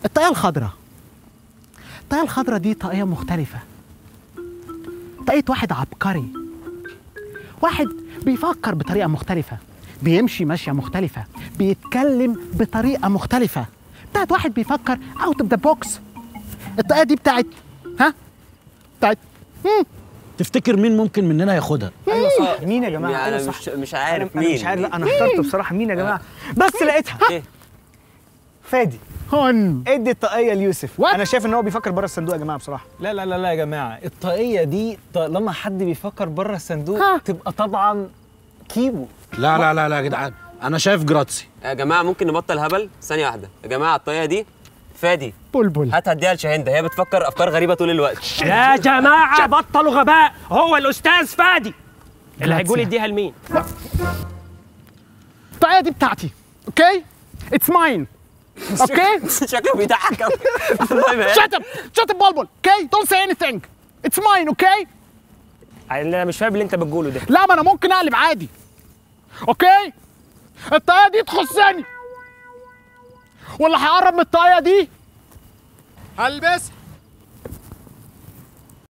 الطاقية الخضراء. الطاقية الخضراء دي طاقية مختلفة، طاقية واحد عبقري، واحد بيفكر بطريقة مختلفة، بيمشي ماشية مختلفة، بيتكلم بطريقة مختلفة، بتاعت واحد بيفكر اوت اوف ذا بوكس. الطاقية دي بتاعت بتاعت تفتكر مين ممكن مننا ياخدها؟ ايوه صح. مين يا جماعه؟ انا أيوة صح. مش عارف أنا مين. مش عارف، لا انا اخترت بصراحه مين يا جماعه، بس لقيتها. ايه؟ فادي. هون ادي الطاقيه ليوسف. What؟ انا شايف ان هو بيفكر بره الصندوق يا جماعه بصراحه. لا لا لا لا يا جماعه، الطاقيه دي طالما حد بيفكر بره الصندوق تبقى طبعا كيمو. لا لا لا لا يا جدعان، انا شايف جراتسي. يا جماعه ممكن نبطل هبل ثانيه واحده يا جماعه. الطاقيه دي فادي، بلبل. هات هديها لشاهندة، هي بتفكر افكار غريبه طول الوقت. يا جماعه بطلوا غباء، هو الاستاذ فادي اللي هيقول يديها لمين. الطاقية دي بتاعتي، اوكي؟ اتس ماين، اوكي؟ شكله بيضحك قوي. شut up بلبل، اوكي؟ دونت سي اني ثينج، اتس ماين، اوكي؟ انا مش فاهم اللي انت بتقوله ده. لا ما انا ممكن اقلب عادي، اوكي؟ الطاقية دي تخصني، واللي هيقرب من الطاقية دي هلبسها.